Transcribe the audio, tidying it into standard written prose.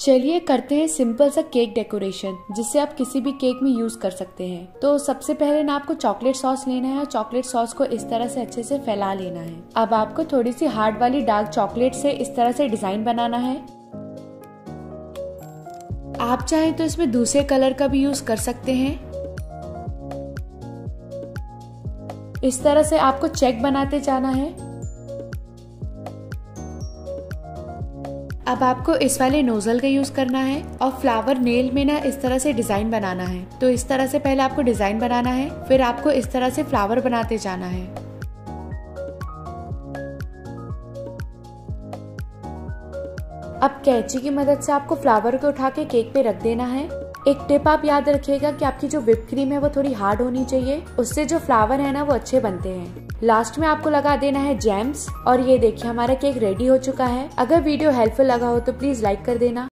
चलिए करते हैं सिंपल सा केक डेकोरेशन जिसे आप किसी भी केक में यूज कर सकते हैं। तो सबसे पहले ना आपको चॉकलेट सॉस लेना है और चॉकलेट सॉस को इस तरह से अच्छे से फैला लेना है। अब आपको थोड़ी सी हार्ड वाली डार्क चॉकलेट से इस तरह से डिजाइन बनाना है। आप चाहें तो इसमें दूसरे कलर का भी यूज कर सकते हैं। इस तरह से आपको चेक बनाते जाना है। अब आपको इस वाले नोजल का यूज करना है और फ्लावर नेल में ना इस तरह से डिजाइन बनाना है। तो इस तरह से पहले आपको डिजाइन बनाना है, फिर आपको इस तरह से फ्लावर बनाते जाना है। अब कैंची की मदद से आपको फ्लावर को उठा के केक पे रख देना है। एक टिप आप याद रखिएगा कि आपकी जो व्हिप क्रीम है वो थोड़ी हार्ड होनी चाहिए, उससे जो फ्लावर है ना वो अच्छे बनते हैं। लास्ट में आपको लगा देना है जैम्स और ये देखिए हमारा केक रेडी हो चुका है। अगर वीडियो हेल्पफुल लगा हो तो प्लीज लाइक कर देना।